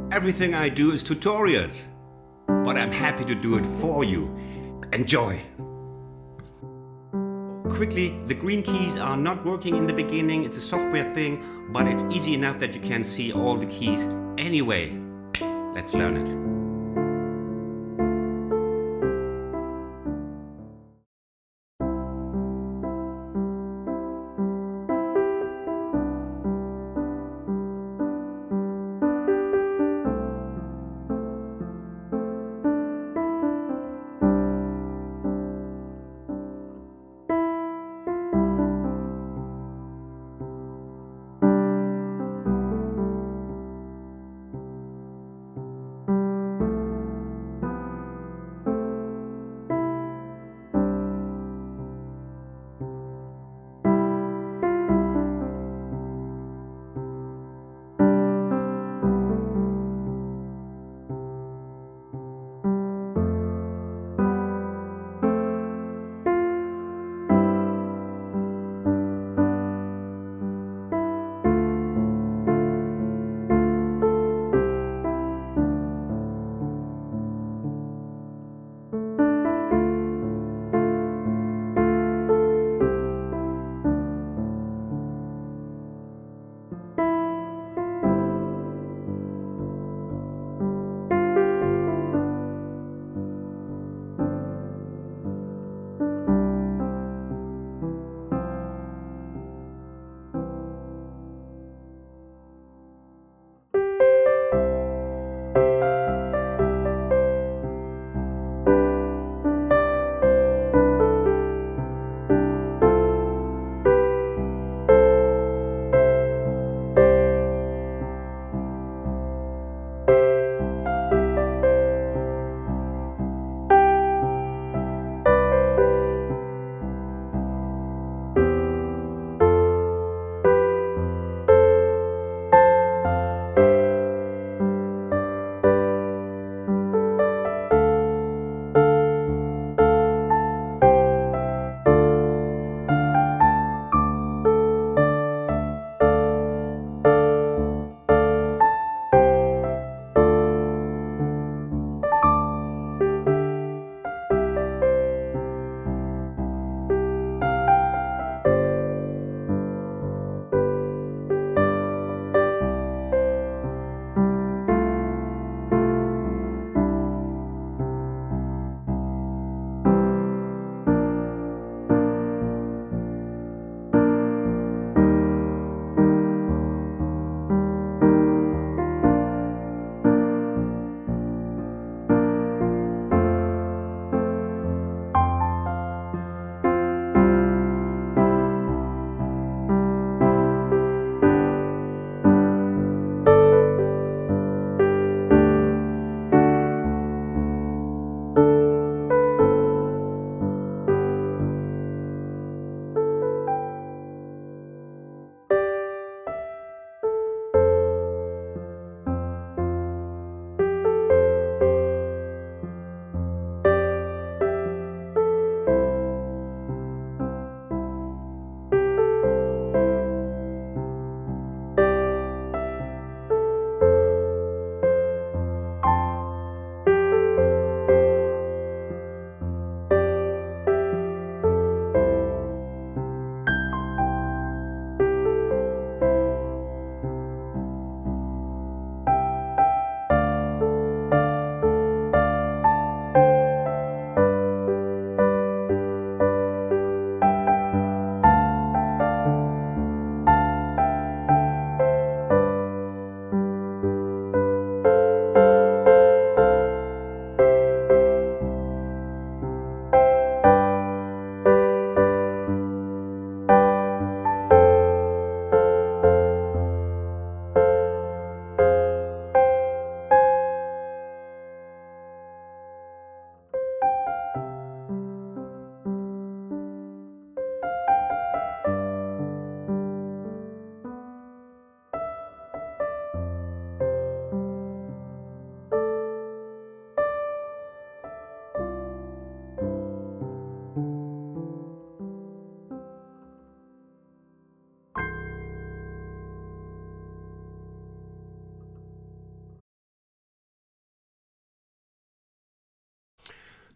Everything I do is tutorials, but I'm happy to do it for you. Enjoy! Quickly, the green keys are not working in the beginning. It's a software thing, but it's easy enough that you can see all the keys anyway. Let's learn it.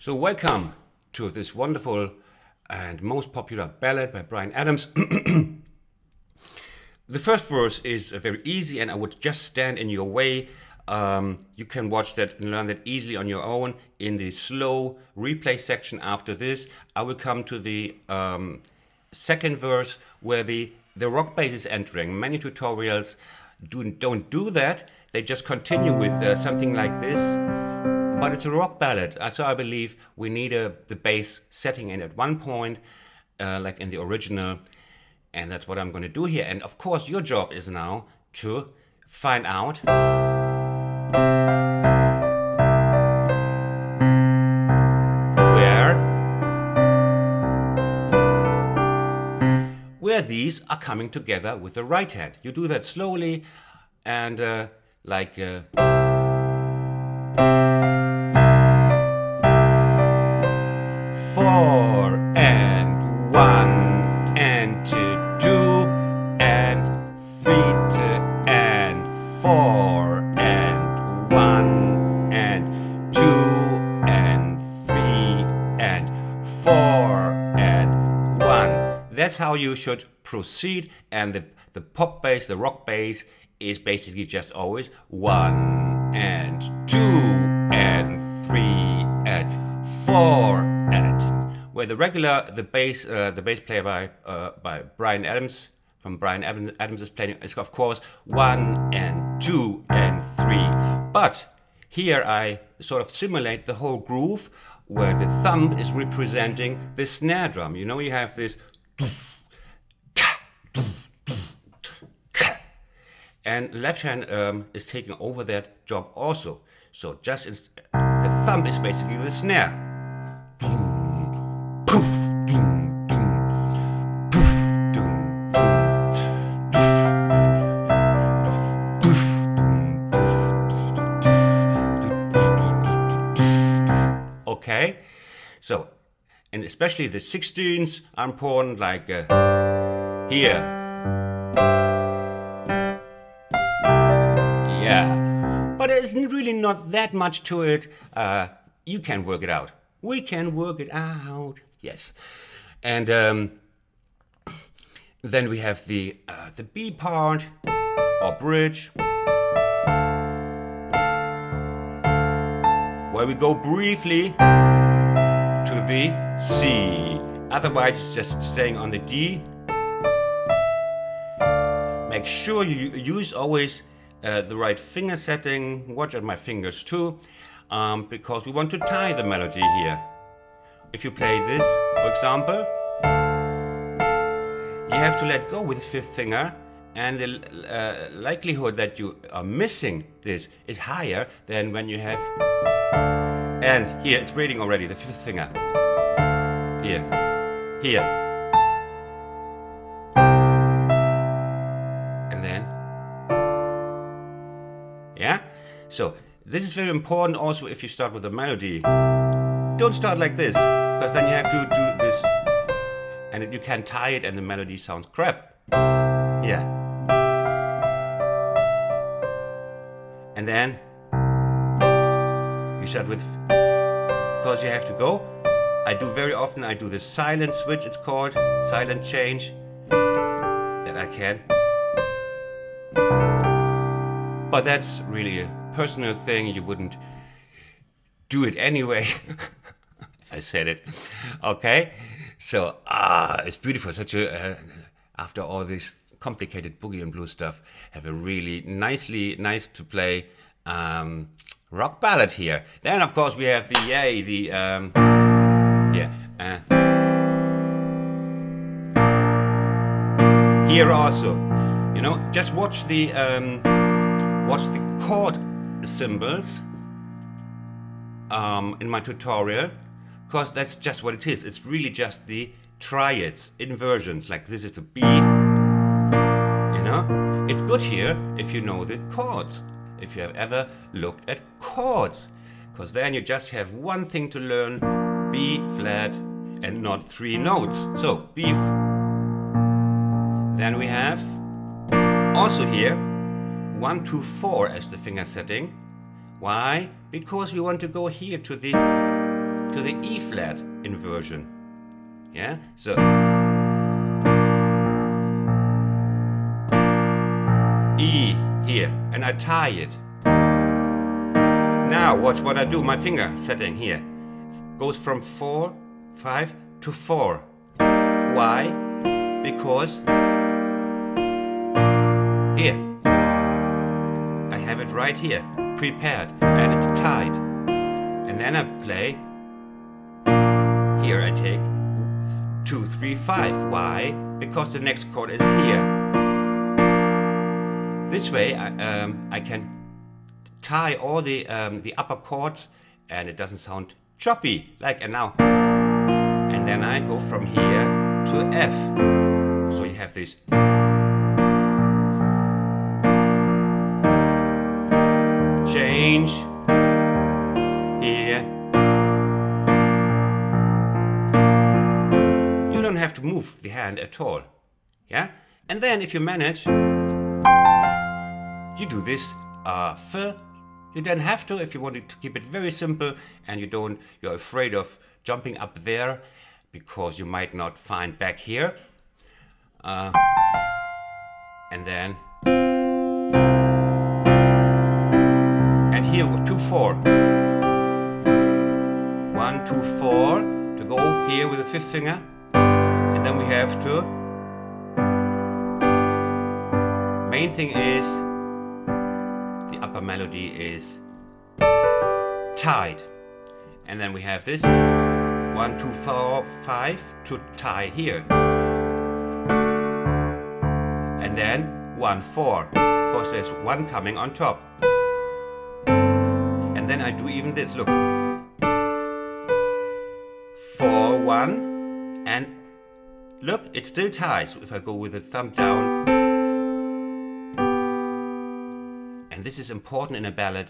So welcome to this wonderful and most popular ballad by Bryan Adams. The first verse is very easy and I would just stand in your way. You can watch that and learn that easily on your own. In the slow replay section after this, I will come to the second verse where the rock bass is entering. Many tutorials don't do that. They just continue with something like this. But it's a rock ballad, so I believe we need the bass setting in at one point, like in the original, and that's what I'm going to do here. And of course, your job is now to find out where these are coming together with the right hand. You do that slowly and like. 4 and 1 and 2 and 3 and 4 and 1 and 2 and 3 and 4 and 1. That's how you should proceed, and the pop bass, the rock bass is basically just always 1 and 2 and 3 and 4 and where the bass player by Bryan Adams from Bryan Adams is playing is of course 1 and 2 and 3. But here I sort of simulate the whole groove where the thumb is representing the snare drum. You know, you have this and left hand is taking over that job also. So just the thumb is basically the snare. Okay, so, and especially the 16ths are important, like here. Yeah, but there's really not that much to it. You can work it out. We can work it out. Yes, and then we have the B part or bridge, where we go briefly to the C. Otherwise, just staying on the D. Make sure you use always the right finger setting. Watch at my fingers too, because we want to tie the melody here. If you play this, for example, you have to let go with the fifth finger, and the likelihood that you are missing this is higher than when you have. And here it's reading already, the fifth finger. Here. Here. And then. Yeah? So, this is very important also if you start with a melody. Don't start like this, because then you have to do this. And you can tie it and the melody sounds crap. Yeah. And then you start with, because you have to go. I do very often, I do this silent switch, it's called, silent change, that I can. But that's really a personal thing, you wouldn't do it anyway, if I said it. Okay, so, it's beautiful, such a, after all this complicated boogie and blues stuff, have a really nice to play rock ballad here. Then of course we have the here also, you know, just watch the chord symbols in my tutorial, because that's just what it is. It's really just the triads, inversions, like this is a B, you know. It's good here if you know the chords, if you have ever looked at chords, because then you just have one thing to learn, B flat, and not 3 notes. So B. Then we have also here 1, 2, 4 as the finger setting. Why? Because we want to go here to the to the E flat inversion. Yeah, so E here, and I tie it. Now watch what I do. My finger setting here goes from 4, 5 to 4. Why? Because here I have it right here, prepared, and it's tied. And then I play. Here I take 2, 3, 5. Why? Because the next chord is here. This way I can tie all the upper chords, and it doesn't sound choppy like. And now, and then I go from here to F. So you have this. Change here. You don't have to move the hand at all. Yeah? And then if you manage, you do this F. You don't have to if you want to keep it very simple and you're afraid of jumping up there because you might not find back here. And then and here 2, 4. 1, 2, 4 to go here with the 5th finger, and then we have to. Main thing is the upper melody is tied, and then we have this 1, 2, 4, 5 to tie here, and then 1, 4 because there's 1 coming on top, and then I do even this. Look, 4, 1, and look, it still ties. So if I go with the thumb down. And this is important in a ballad.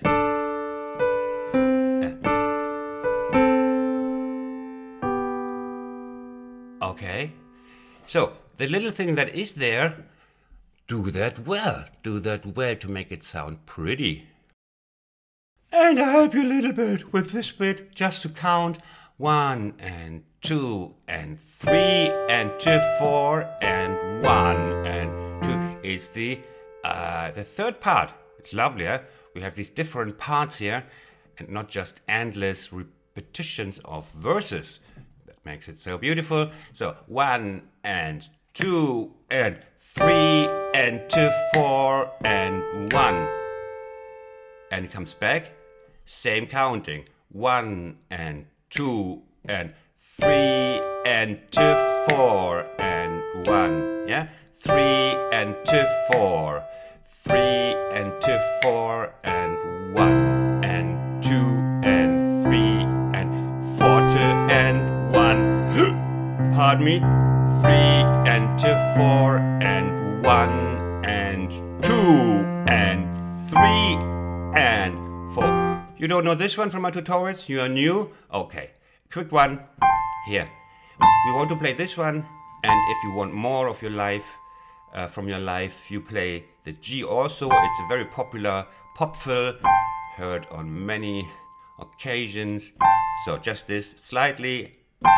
Okay, so the little thing that is there, do that well to make it sound pretty. And I help you a little bit with this bit, just to count 1 and 2 and 3 and 2, 4 and 1 and 2. It's the third part. It's lovely, eh? We have these different parts here and not just endless repetitions of verses. That makes it so beautiful. So 1 and 2 and 3 and 2, 4 and 1. And it comes back, same counting. 1 and 2 and 3 and 2, 4 and 1. Yeah? 3 and 2, 4. 3 and 2, 4 and 1 and 2 and 3 and 4 2 and 1. Pardon me. 3 and 2, 4 and 1 and 2 and 3 and 4. You don't know this one from my tutorials? You are new? Okay. Quick one. Here. We want to play this one, and if you want more of your life, from your life, you play the G also. It's a very popular pop fill, heard on many occasions. So just this slightly.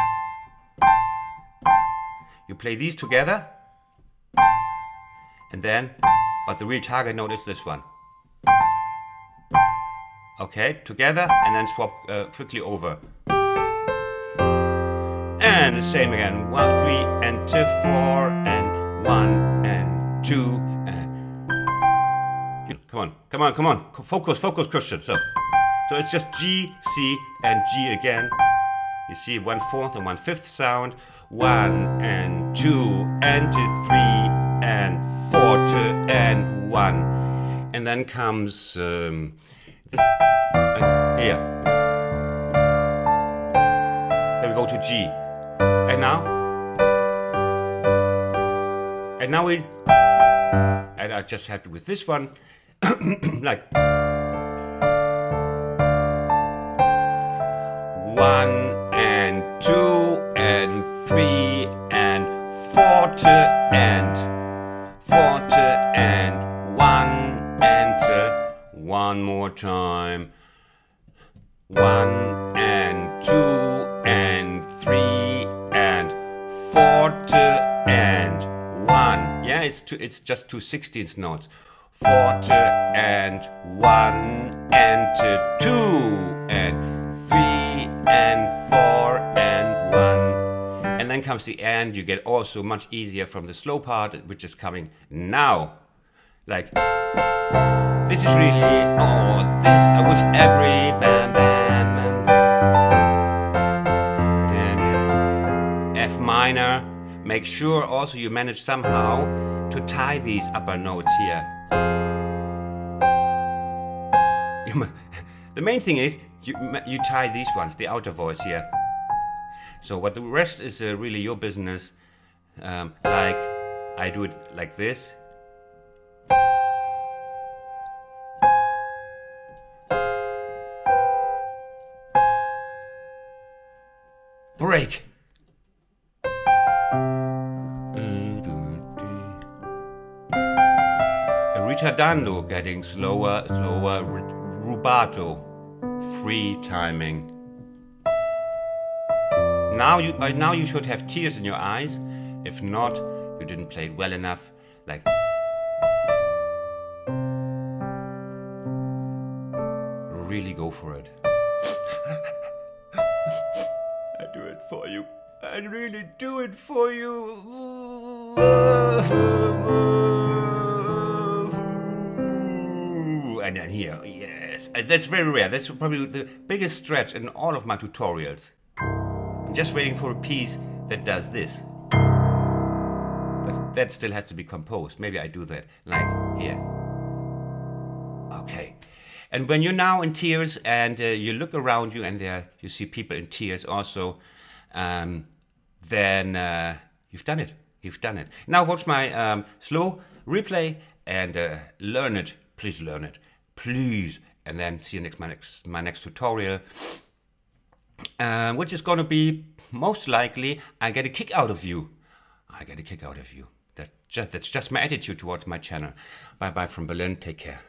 You play these together, and then, but the real target note is this one. Okay, together, and then swap quickly over. And the same again. 1, 3 and 2, 4 and 1 and 2 and come on, focus, Christian. So it's just G, C, and G again. You see 1/4 and 1/5 sound. 1 and 2 and 2, 3 and 4 2 and 1, and then comes here. Then we go to G, and now we. And I just help you with this one, like 1 and 2 and 3 and 4 and 1 and one more time. 1 and 2 it's just 2/16 notes. Forte and 1 and 2 and 3 and 4 and 1. And then comes the and. You get also much easier from the slow part, which is coming now. Like, this is really all this. I wish every bam bam bam. F minor. Make sure also you manage somehow to tie these upper notes here. The main thing is you tie these ones, the outer voice here. So what the rest is really your business. Like I do it like this. Break. Ritardando, getting slower, rubato, free timing. Now you should have tears in your eyes. If not, you didn't play it well enough. Like, really go for it. I do it for you. I really do it for you. And then here, yes. That's very rare. That's probably the biggest stretch in all of my tutorials. I'm just waiting for a piece that does this. But that still has to be composed. Maybe I do that, like here. Okay. And when you're now in tears and you look around you and there you see people in tears also, then you've done it. You've done it. Now watch my slow replay and learn it. Please learn it. Please. And then see you my next tutorial, which is going to be most likely I get a kick out of you. I get a kick out of you. That's just my attitude towards my channel. Bye bye from Berlin. Take care.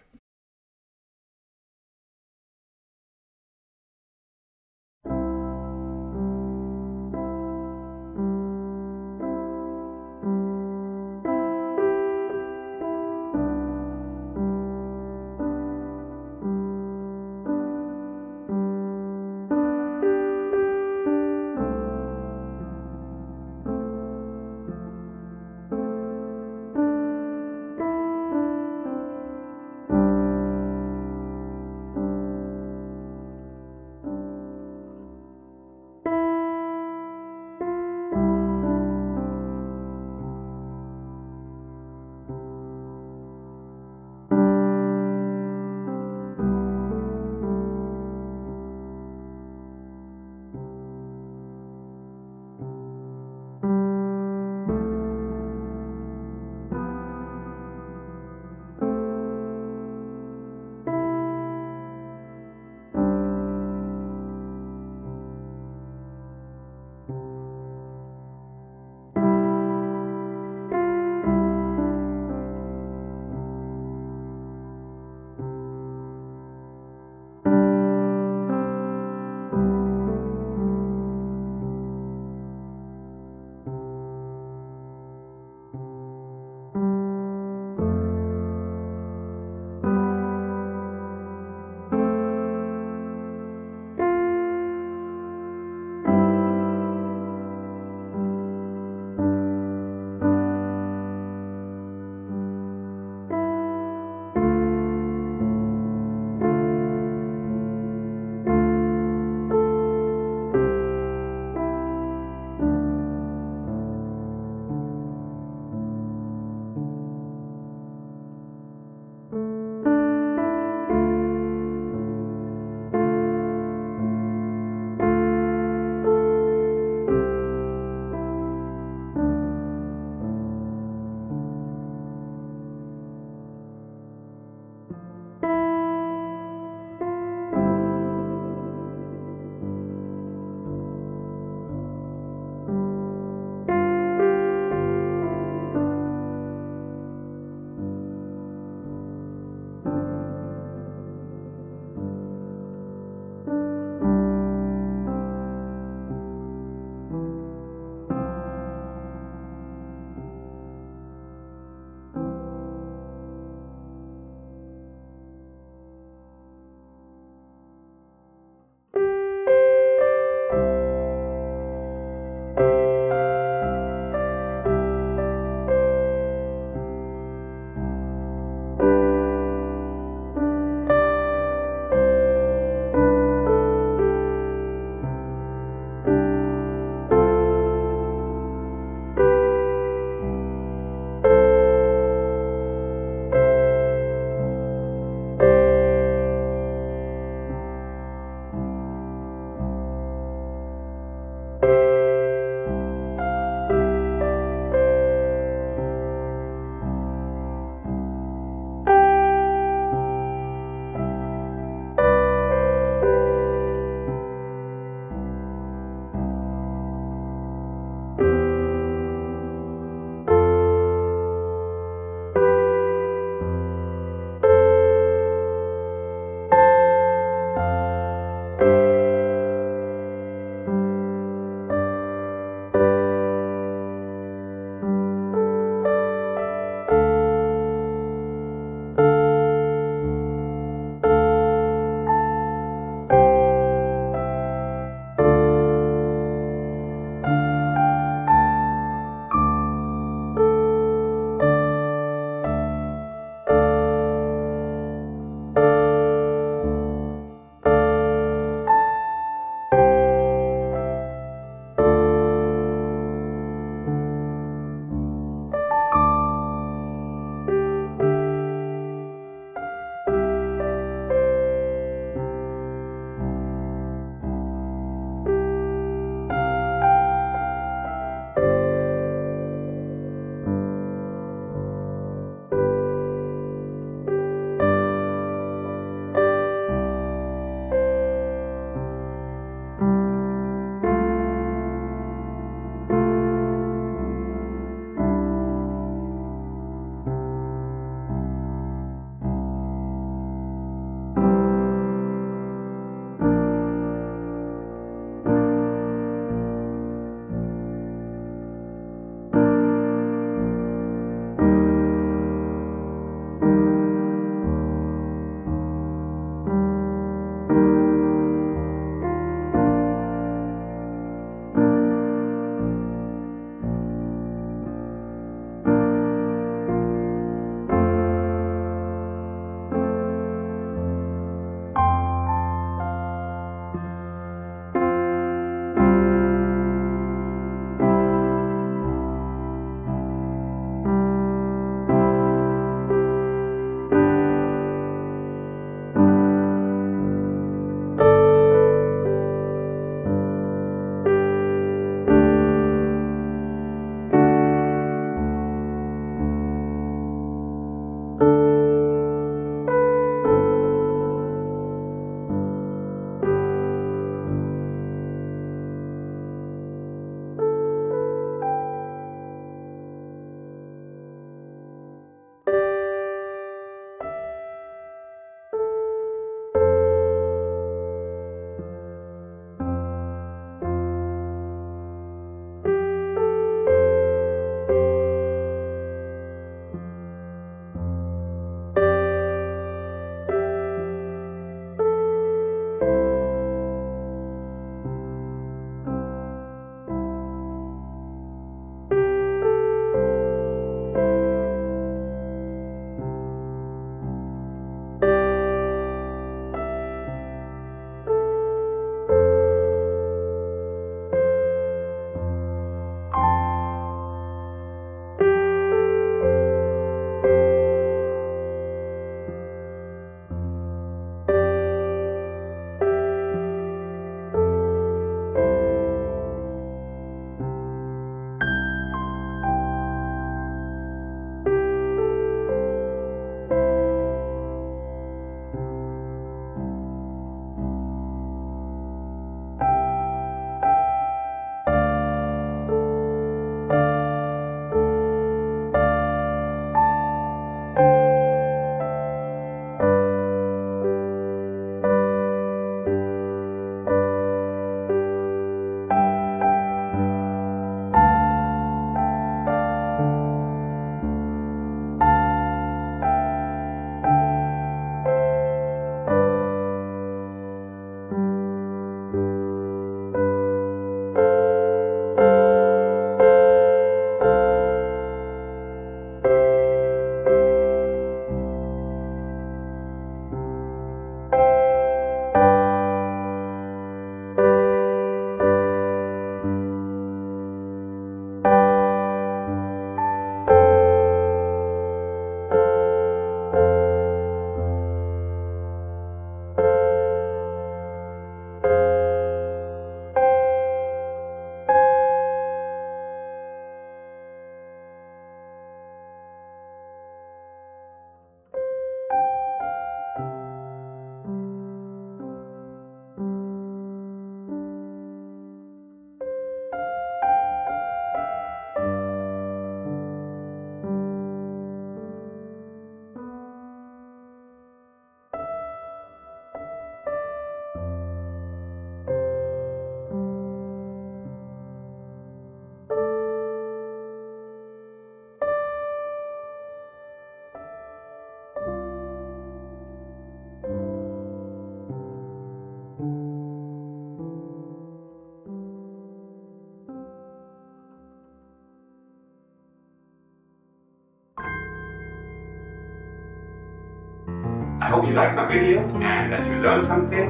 I hope you liked my video and that you learned something.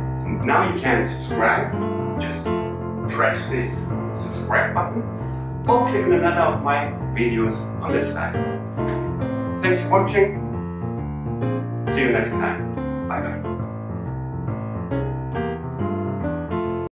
Now you can subscribe. Just press this subscribe button or click on another of my videos on this side. Thanks for watching. See you next time. Bye bye.